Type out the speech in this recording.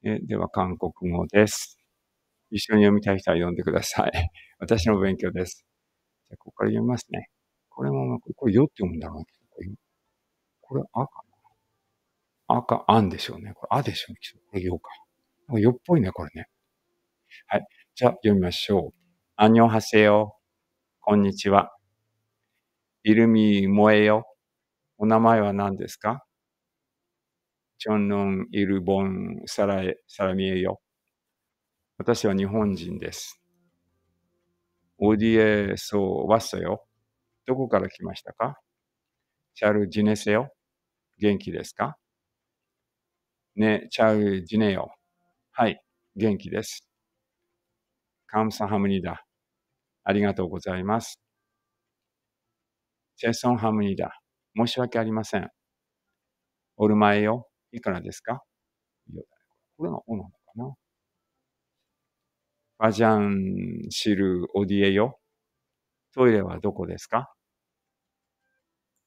では、韓国語です。一緒に読みたい人は読んでください。私の勉強です。じゃあ、ここから読みますね。これも、これよって読むんだろうな。これ、あかな。あか、あんでしょうね。これ、あでしょうね。これ、よか。よっぽいね、これね。はい。じゃあ、読みましょう。アンニョンハセヨ。こんにちは。イルミモエヨ。お名前は何ですか？チョンノンイルボンサラミエヨ。私は日本人です。オディエソワッソよ。どこから来ましたか？チャルジネセよ。元気ですか？ね、チャルジネよ。はい、元気です。カムサハムニダ。ありがとうございます。チェソンハムニダ。申し訳ありません。オルマエよ。いくらですか？これがオなのかな？バジャンシルオディエよ。トイレはどこですか？